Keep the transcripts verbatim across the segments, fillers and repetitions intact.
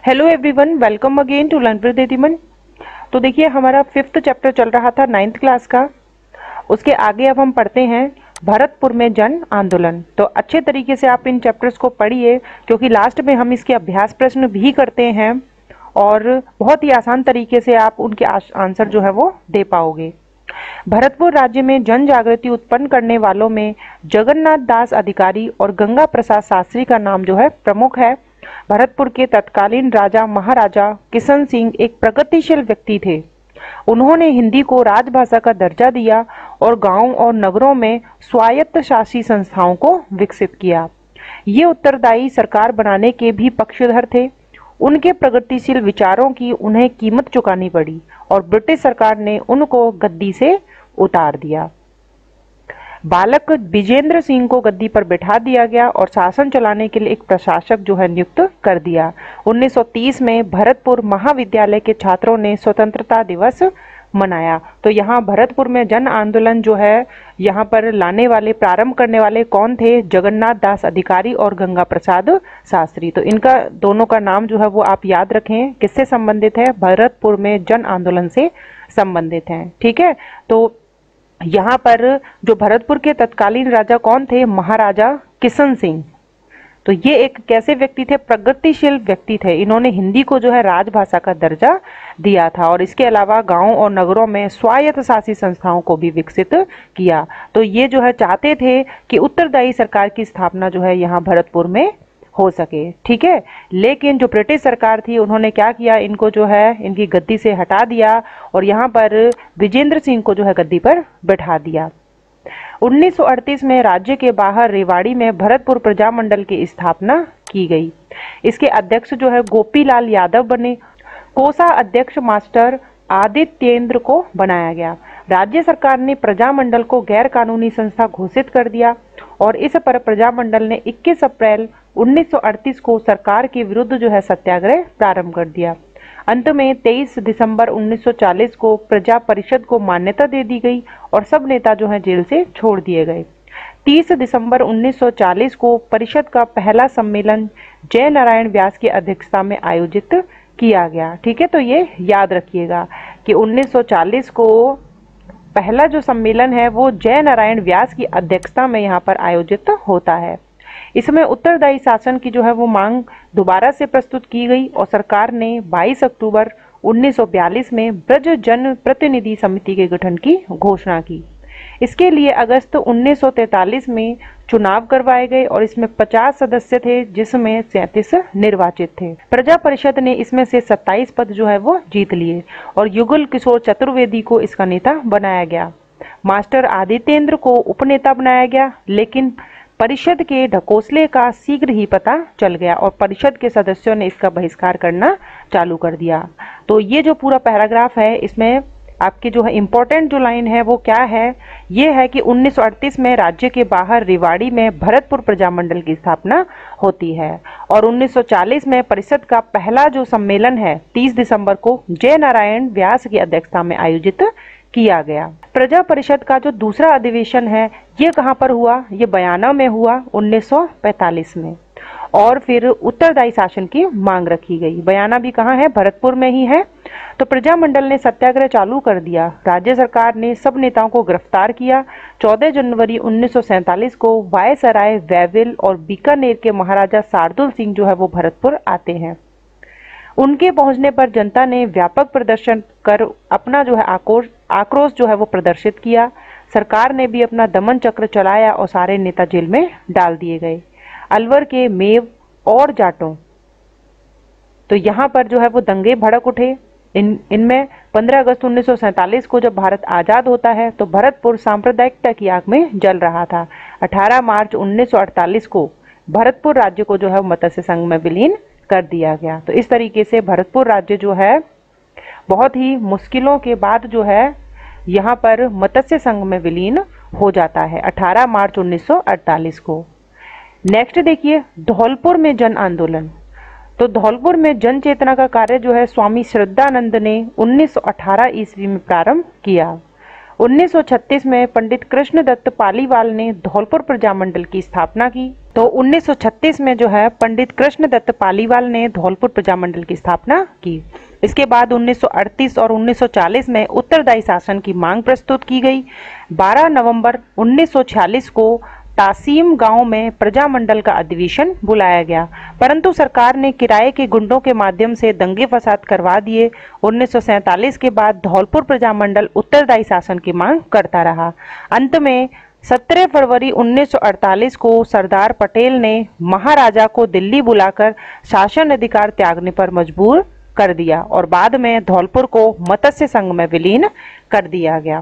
Hello everyone, welcome again to learn with Didiman. तो देखिए, हमारा फिफ्थ चैप्टर चल रहा था नाइन्थ क्लास का। उसके आगे अब हम पढ़ते हैं भरतपुर में जन आंदोलन। तो अच्छे तरीके से आप इन चैप्टर्स को पढ़िए, क्योंकि लास्ट में हम इसके अभ्यास प्रश्न भी करते हैं और बहुत ही आसान तरीके से आप उनके आंसर जो है वो दे पाओगे। भरतपुर राज्य में जन जागृति उत्पन्न करने वालों में जगन्नाथ दास अधिकारी और गंगा प्रसाद शास्त्री का नाम जो है प्रमुख है। भरतपुर के तत्कालीन राजा महाराजा किशन सिंह एक प्रगतिशील व्यक्ति थे। उन्होंने हिंदी को राजभाषा का दर्जा दिया और गांवों और नगरों में स्वायत्त शासी संस्थाओं को विकसित किया। ये उत्तरदायी सरकार बनाने के भी पक्षधर थे। उनके प्रगतिशील विचारों की उन्हें कीमत चुकानी पड़ी और ब्रिटिश सरकार ने उनको गद्दी से उतार दिया। बालक विजेंद्र सिंह को गद्दी पर बैठा दिया गया और शासन चलाने के लिए एक प्रशासक जो है नियुक्त कर दिया। उन्नीस सौ तीस में भरतपुर महाविद्यालय के छात्रों ने स्वतंत्रता दिवस मनाया। तो यहाँ भरतपुर में जन आंदोलन जो है यहाँ पर लाने वाले, प्रारंभ करने वाले कौन थे? जगन्नाथ दास अधिकारी और गंगा प्रसाद शास्त्री। तो इनका दोनों का नाम जो है वो आप याद रखें। किससे संबंधित है? भरतपुर में जन आंदोलन से संबंधित है। ठीक है, तो यहाँ पर जो भरतपुर के तत्कालीन राजा कौन थे? महाराजा किशन सिंह। तो ये एक कैसे व्यक्ति थे? प्रगतिशील व्यक्ति थे। इन्होंने हिंदी को जो है राजभाषा का दर्जा दिया था और इसके अलावा गांवों और नगरों में स्वायत्त शासी संस्थाओं को भी विकसित किया। तो ये जो है चाहते थे कि उत्तरदायी सरकार की स्थापना जो है यहाँ भरतपुर में हो सके। ठीक है, लेकिन जो ब्रिटिश सरकार थी उन्होंने क्या किया? इनको जो है इनकी गद्दी से हटा दिया और यहाँ पर विजेंद्र सिंह को जो है गद्दी पर बैठा दिया। उन्नीस सौ अड़तीस में राज्य के बाहर रेवाड़ी में भरतपुर प्रजामंडल की स्थापना की गई। इसके अध्यक्ष जो है गोपीलाल यादव बने। कोषा अध्यक्ष मास्टर आदित्येंद्र को बनाया गया। राज्य सरकार ने प्रजामंडल को गैर कानूनी संस्था घोषित कर दिया और इस पर प्रजामंडल ने इक्कीस अप्रैल उन्नीस सौ अड़तीस को सरकार के विरुद्ध जो है सत्याग्रह प्रारंभ कर दिया। अंत में तेईस दिसंबर उन्नीस सौ चालीस को प्रजा परिषद को मान्यता दे दी गई और सब नेता जो है जेल से छोड़ दिए गए। तीस दिसंबर उन्नीस सौ चालीस को परिषद का पहला सम्मेलन जय नारायण व्यास की अध्यक्षता में आयोजित किया गया। ठीक है, तो ये याद रखिएगा कि उन्नीस सौ चालीस को पहला जो सम्मेलन है वो जय नारायण व्यास की अध्यक्षता में यहाँ पर आयोजित होता है। इसमें उत्तरदायी शासन की जो है वो मांग दोबारा से प्रस्तुत की गई और सरकार ने बाईस अक्टूबर उन्नीस सौ बयालीस में ब्रज जन प्रतिनिधि समिति के गठन की घोषणा की। इसके लिए अगस्त उन्नीस सौ तैंतालीस में चुनाव करवाए गए और इसमें पचास सदस्य थे, जिसमें सैंतीस निर्वाचित थे। प्रजा परिषद ने इसमें से सत्ताईस पद जो है वो जीत लिए और युगल किशोर चतुर्वेदी को इसका नेता बनाया गया। मास्टर आदित्येंद्र को उपनेता बनाया गया, लेकिन परिषद के ढकोसले का शीघ्र ही पता चल गया और परिषद के सदस्यों ने इसका बहिष्कार करना चालू कर दिया। तो ये जो पूरा पैराग्राफ है, इसमें आपकी जो है इम्पोर्टेंट जो लाइन है वो क्या है? ये है कि उन्नीस सौ अड़तीस में राज्य के बाहर रेवाड़ी में भरतपुर प्रजामंडल की स्थापना होती है और उन्नीस सौ चालीस में परिषद का पहला जो सम्मेलन है तीस दिसंबर को जय नारायण व्यास की अध्यक्षता में आयोजित किया गया। प्रजा परिषद का जो दूसरा अधिवेशन है ये कहाँ पर हुआ? ये बयाना में हुआ उन्नीस सौ पैंतालीस में और फिर उत्तरदायी शासन की मांग रखी गई। बयाना भी कहाँ है? भरतपुर में ही है। तो प्रजामंडल ने सत्याग्रह चालू कर दिया। राज्य सरकार ने सब नेताओं को गिरफ्तार किया। चौदह जनवरी उन्नीस सौ सैंतालीस को वायसराय, वैविल और बीकानेर के महाराजा शार्दुल सिंह जो है वो भरतपुर आते हैं। उनके पहुंचने पर जनता ने व्यापक प्रदर्शन कर अपना जो है आक्रोश आक्रोश जो है वो प्रदर्शित किया। सरकार ने भी अपना दमन चक्र चलाया और सारे नेता जेल में डाल दिए गए। अलवर के मेव और जाटों, तो यहाँ पर जो है वो दंगे भड़क उठे। इन इनमें पंद्रह अगस्त उन्नीस सौ सैंतालीस को जब भारत आज़ाद होता है तो भरतपुर सांप्रदायिकता की आग में जल रहा था। अठारह मार्च उन्नीस सौ अड़तालीस को भरतपुर राज्य को जो है मत्स्य संघ में विलीन कर दिया गया। तो इस तरीके से भरतपुर राज्य जो है बहुत ही मुश्किलों के बाद जो है यहाँ पर मत्स्य संघ में विलीन हो जाता है अठारह मार्च उन्नीस सौ अड़तालीस को। नेक्स्ट देखिए, धौलपुर में जन आंदोलन। तो धौलपुर में जन चेतना का कार्य जो है स्वामी श्रद्धानंद ने उन्नीस सौ अठारह ईस्वी में प्रारंभ किया। उन्नीस सौ छत्तीस में पंडित कृष्णदत्त पालीवाल ने धौलपुर प्रजामंडल की स्थापना की। तो उन्नीस सौ छत्तीस में जो है पंडित कृष्णदत्त पालीवाल ने धौलपुर प्रजामंडल की स्थापना की। इसके बाद उन्नीस सौ अड़तीस और उन्नीस सौ चालीस में उत्तरदायी शासन की मांग प्रस्तुत की गई। बारह नवंबर उन्नीस सौ छियालीस को तासीम गांव में प्रजामंडल का अधिवेशन बुलाया गया, परंतु सरकार ने किराए के गुंडों के माध्यम से दंगे फसाद करवा दिए। उन्नीस सौ सैंतालीस के बाद धौलपुर प्रजामंडल उत्तरदायी शासन की मांग करता रहा। अंत में सत्रह फरवरी उन्नीस सौ अड़तालीस को सरदार पटेल ने महाराजा को दिल्ली बुलाकर शासन अधिकार त्यागने पर मजबूर कर दिया और बाद में धौलपुर को मत्स्य संघ में विलीन कर दिया गया।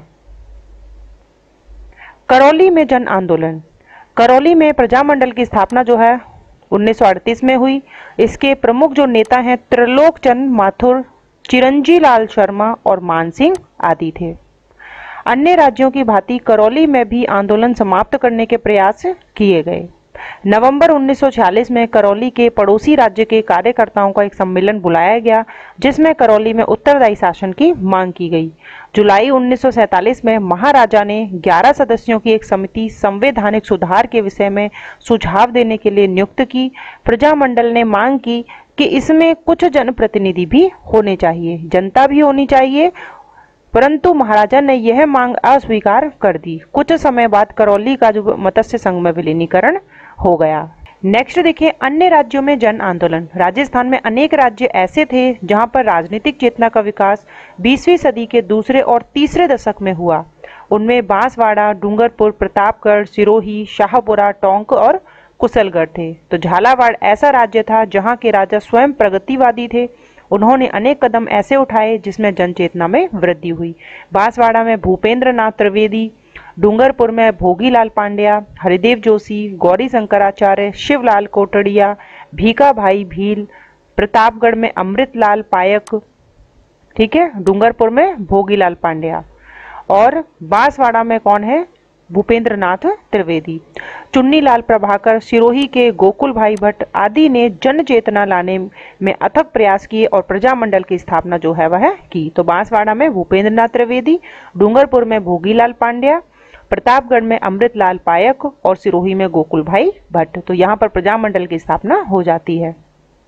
करौली में जन आंदोलन। करौली में प्रजामंडल की स्थापना जो है उन्नीस सौ अड़तीस में हुई। इसके प्रमुख जो नेता हैं त्रिलोक चंद माथुर, चिरंजी लाल शर्मा और मानसिंह आदि थे। अन्य राज्यों की भांति करौली में भी आंदोलन समाप्त करने के प्रयास किए गए। नवंबर उन्नीस सौ छियालीस में करौली के पड़ोसी राज्य के कार्यकर्ताओं का एक सम्मेलन बुलाया गया, जिसमें करौली में उत्तरदायी शासन की मांग की गई। जुलाई उन्नीस सौ सैंतालीस में महाराजा ने ग्यारह सदस्यों की एक समिति संवैधानिक सुधार के विषय में सुझाव देने के लिए नियुक्त की। प्रजामंडल ने मांग की कि इसमें कुछ जनप्रतिनिधि भी होने चाहिए, जनता भी होनी चाहिए, परंतु महाराजा ने यह मांग अस्वीकार कर दी। कुछ समय बाद करौली का जो मत्स्य संघ में विलीनीकरण हो गया। नेक्स्ट देखिए अन्य राज्यों में जन आंदोलन। राजस्थान में अनेक राज्य ऐसे थे जहां पर राजनीतिक चेतना का विकास बीसवीं सदी के दूसरे और तीसरे दशक में हुआ। उनमें बांसवाड़ा, डूंगरपुर, प्रतापगढ़, सिरोही, शाहपुरा, टोंक और कुशलगढ़ थे। तो झालावाड़ ऐसा राज्य था जहां के राजा स्वयं प्रगतिवादी थे। उन्होंने अनेक कदम ऐसे उठाए जिसमें जनचेतना में वृद्धि हुई। बांसवाड़ा में भूपेंद्र नाथ त्रिवेदी, डूंगरपुर में भोगीलाल पांड्या, हरिदेव जोशी, गौरी शंकराचार्य, शिवलाल कोटड़िया, भीका भाई भील, प्रतापगढ़ में अमृतलाल पायक, ठीक है, डूंगरपुर में भोगीलाल पांड्या और बांसवाड़ा में कौन है, भूपेंद्र नाथ त्रिवेदी। चुन्नीलाल प्रभाकर, सिरोही के गोकुल भाई भट्ट आदि ने जन चेतना लाने में अथक प्रयास किए और प्रजामंडल की स्थापना जो है वह की। तो बांसवाड़ा में भूपेंद्र नाथ त्रिवेदी, डूंगरपुर में भोगीलाल पांड्या, प्रतापगढ़ में अमृतलाल पायक और सिरोही में गोकुल भाई भट्ट। तो यहाँ पर प्रजामंडल की स्थापना हो जाती है।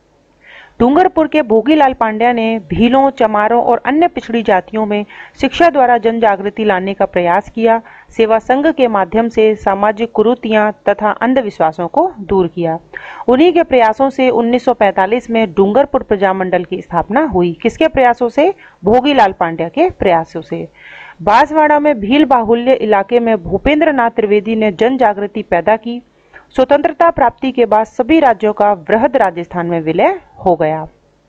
डूंगरपुर के भोगीलाल पांड्या ने भीलों, चमारों और अन्य पिछड़ी जातियों में शिक्षा द्वारा जन जागृति लाने का प्रयास किया। सेवा संघ के माध्यम से सामाजिक कुरीतियां तथा अंधविश्वासों को दूर किया। उन्हीं के प्रयासों से उन्नीस सौ पैंतालीस में डूंगरपुर प्रजामंडल की स्थापना हुई। किसके प्रयासों से? भोगीलाल पांड्या के प्रयासों से। बांसवाड़ा में भील बाहुल्य इलाके में भूपेंद्र नाथ त्रिवेदी ने जन जागृति पैदा की। स्वतंत्रता प्राप्ति के बाद सभी राज्यों का वृहद राजस्थान में विलय हो गया।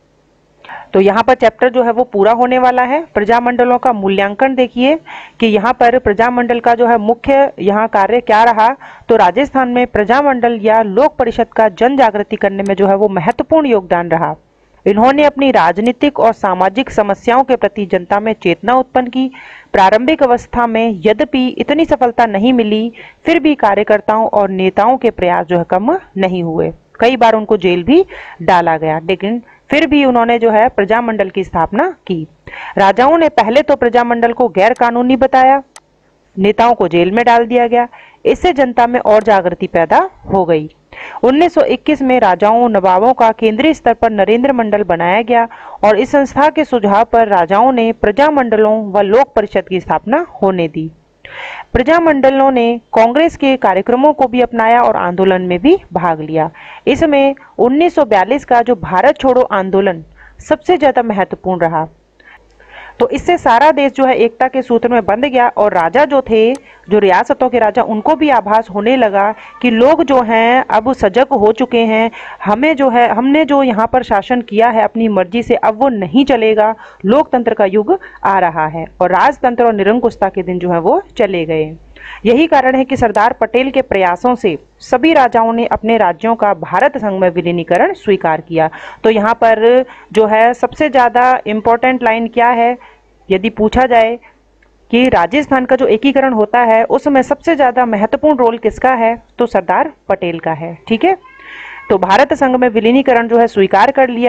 तो यहाँ पर चैप्टर जो है वो पूरा होने वाला है। प्रजामंडलों का मूल्यांकन देखिए कि यहाँ पर प्रजामंडल का जो है मुख्य यहाँ कार्य क्या रहा। तो राजस्थान में प्रजामंडल या लोक परिषद का जन जागृति करने में जो है वो महत्वपूर्ण योगदान रहा। इन्होंने अपनी राजनीतिक और सामाजिक समस्याओं के प्रति जनता में चेतना उत्पन्न की। प्रारंभिक अवस्था में यद्यपि इतनी सफलता नहीं मिली, फिर भी कार्यकर्ताओं और नेताओं के प्रयास जो है कम नहीं हुए। कई बार उनको जेल भी डाला गया, लेकिन फिर भी उन्होंने जो है प्रजामंडल की स्थापना की। राजाओं ने पहले तो प्रजामंडल को गैर कानूनी बताया, नेताओं को जेल में डाल दिया गया। इससे जनता में और जागृति पैदा हो गई। उन्नीस सौ इक्कीस में राजाओं नवाबों का केंद्रीय स्तर पर नरेंद्र मंडल बनाया गया और इस संस्था के सुझाव पर राजाओं ने प्रजामंडलों व लोक परिषद की स्थापना होने दी। प्रजामंडलों ने कांग्रेस के कार्यक्रमों को भी अपनाया और आंदोलन में भी भाग लिया। इसमें उन्नीस सौ बयालीस का जो भारत छोड़ो आंदोलन सबसे ज्यादा महत्वपूर्ण रहा। तो इससे सारा देश जो है एकता के सूत्र में बंध गया और राजा जो थे, जो रियासतों के राजा, उनको भी आभास होने लगा कि लोग जो हैं अब सजग हो चुके हैं। हमें जो है हमने जो यहाँ पर शासन किया है अपनी मर्जी से, अब वो नहीं चलेगा। लोकतंत्र का युग आ रहा है और राजतंत्र और निरंकुशता के दिन जो है वो चले गए। यही कारण है कि सरदार पटेल के प्रयासों से सभी राजाओं ने अपने राज्यों का भारत संघ में विलीनीकरण स्वीकार किया। तो यहाँ पर जो है सबसे ज्यादा इम्पोर्टेंट लाइन क्या है, यदि पूछा जाए कि राजस्थान का जो एकीकरण होता है उसमें सबसे ज्यादा महत्वपूर्ण रोल किसका है, तो सरदार पटेल का है। ठीक है, तो भारत संघ में विलीनीकरण जो है स्वीकार कर लिया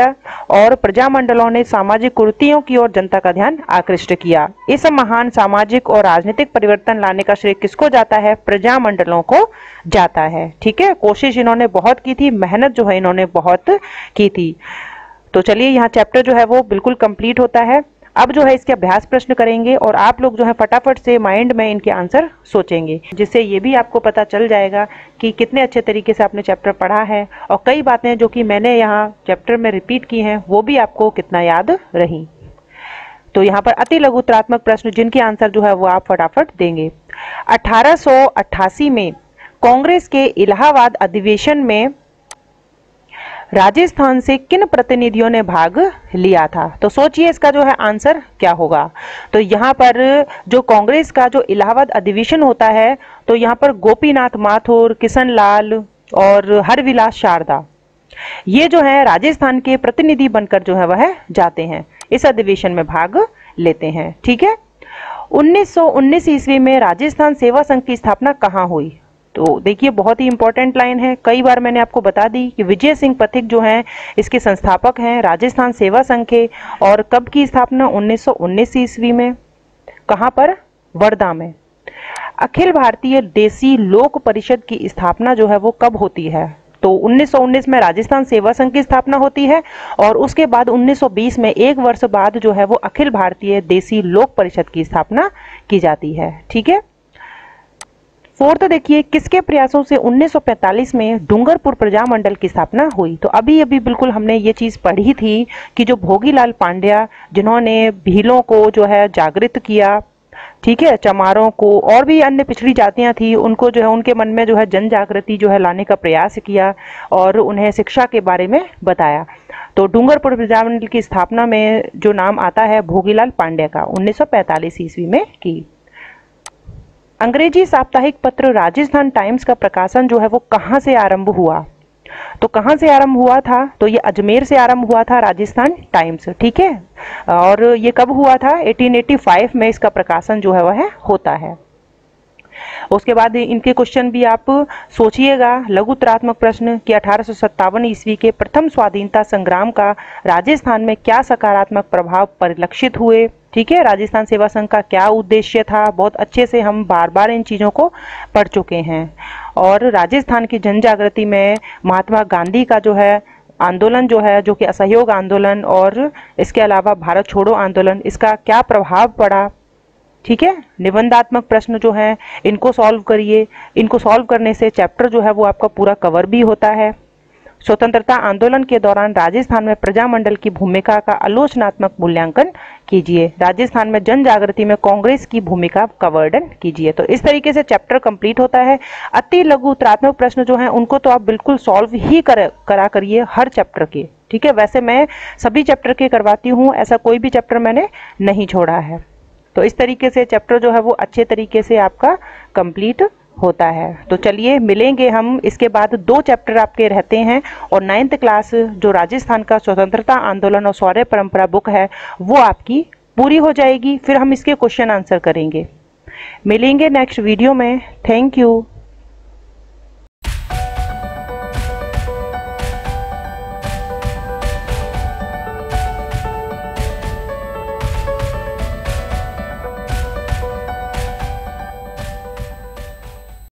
और प्रजामंडलों ने सामाजिक कुरीतियों की ओर जनता का ध्यान आकृष्ट किया। इस महान सामाजिक और राजनीतिक परिवर्तन लाने का श्रेय किसको जाता है? प्रजामंडलों को जाता है। ठीक है, कोशिश इन्होंने बहुत की थी, मेहनत जो है इन्होंने बहुत की थी। तो चलिए यहाँ चैप्टर जो है वो बिल्कुल कंप्लीट होता है। अब जो है इसके अभ्यास प्रश्न करेंगे और आप लोग जो है फटाफट से माइंड में इनके आंसर सोचेंगे, जिससे ये भी आपको पता चल जाएगा कि कितने अच्छे तरीके से आपने चैप्टर पढ़ा है और कई बातें जो कि मैंने यहाँ चैप्टर में रिपीट की हैं वो भी आपको कितना याद रही। तो यहाँ पर अति लघु उत्तरात्मक प्रश्न जिनके आंसर जो है वो आप फटाफट देंगे। अठारह सौ अट्ठासी में कांग्रेस के इलाहाबाद अधिवेशन में राजस्थान से किन प्रतिनिधियों ने भाग लिया था? तो सोचिए इसका जो है आंसर क्या होगा। तो यहाँ पर जो कांग्रेस का जो इलाहाबाद अधिवेशन होता है तो यहाँ पर गोपीनाथ माथुर, किशन लाल और हरविलास शारदा ये जो है राजस्थान के प्रतिनिधि बनकर जो है वह जाते हैं, इस अधिवेशन में भाग लेते हैं। ठीक है, उन्नीस सौ उन्नीस ईस्वी में राजस्थान सेवा संघ की स्थापना कहाँ हुई? तो देखिए बहुत ही इंपॉर्टेंट लाइन है, कई बार मैंने आपको बता दी कि विजय सिंह पथिक जो हैं इसके संस्थापक हैं राजस्थान सेवा संघ के। और कब की स्थापना? उन्नीस सौ उन्नीस ईस्वी में। कहाँ पर? वर्धा में। अखिल भारतीय देसी लोक परिषद की स्थापना जो है वो कब होती है? तो उन्नीस सौ उन्नीस में राजस्थान सेवा संघ की स्थापना होती है और उसके बाद उन्नीस सौ बीस में एक वर्ष बाद जो है वो अखिल भारतीय देसी लोक परिषद की स्थापना की जाती है। ठीक है, फोर्थ देखिए, किसके प्रयासों से उन्नीस सौ पैंतालीस में डूंगरपुर प्रजामंडल की स्थापना हुई? तो अभी अभी बिल्कुल हमने ये चीज पढ़ी थी कि जो भोगीलाल पांड्या जिन्होंने भीलों को जो है जागृत किया, ठीक है, चमारों को और भी अन्य पिछड़ी जातियां थी उनको जो है उनके मन में जो है जन जागृति जो है लाने का प्रयास किया और उन्हें शिक्षा के बारे में बताया। तो डूंगरपुर प्रजामंडल की स्थापना में जो नाम आता है भोगीलाल पांड्या का, उन्नीस सौ पैंतालीस ईस्वी में की। अंग्रेजी साप्ताहिक पत्र राजस्थान टाइम्स का प्रकाशन जो है वो कहाँ से आरंभ हुआ? तो कहाँ से आरंभ हुआ था? तो ये अजमेर से आरंभ हुआ था राजस्थान टाइम्स। ठीक है, और ये कब हुआ था? अठारह सौ पचासी में इसका प्रकाशन जो है वह होता है। उसके बाद इनके क्वेश्चन भी आप सोचिएगा। लघु उत्तरात्मक प्रश्न कि अठारह सौ सत्तावन ईस्वी के प्रथम स्वाधीनता संग्राम का राजस्थान में क्या सकारात्मक प्रभाव परिलक्षित हुए? ठीक है, राजस्थान सेवा संघ का क्या उद्देश्य था? बहुत अच्छे से हम बार बार इन चीज़ों को पढ़ चुके हैं। और राजस्थान की जन जागृति में महात्मा गांधी का जो है आंदोलन जो है जो कि असहयोग आंदोलन और इसके अलावा भारत छोड़ो आंदोलन, इसका क्या प्रभाव पड़ा? ठीक है, निबंधात्मक प्रश्न जो है इनको सॉल्व करिए। इनको सॉल्व करने से चैप्टर जो है वो आपका पूरा कवर भी होता है। स्वतंत्रता आंदोलन के दौरान राजस्थान में प्रजामंडल की भूमिका का आलोचनात्मक मूल्यांकन कीजिए। राजस्थान में जन जागृति में कांग्रेस की भूमिका का वर्णन कीजिए। तो इस तरीके से चैप्टर कंप्लीट होता है। अति लघु उत्तरात्मक प्रश्न जो हैं उनको तो आप बिल्कुल सॉल्व ही कर, करा करिए हर चैप्टर के। ठीक है, वैसे मैं सभी चैप्टर के करवाती हूँ, ऐसा कोई भी चैप्टर मैंने नहीं छोड़ा है। तो इस तरीके से चैप्टर जो है वो अच्छे तरीके से आपका कंप्लीट होता है। तो चलिए मिलेंगे हम, इसके बाद दो चैप्टर आपके रहते हैं और नाइन्थ क्लास जो राजस्थान का स्वतंत्रता आंदोलन और शौर्य परंपरा बुक है वो आपकी पूरी हो जाएगी। फिर हम इसके क्वेश्चन आंसर करेंगे। मिलेंगे नेक्स्ट वीडियो में। Thank you.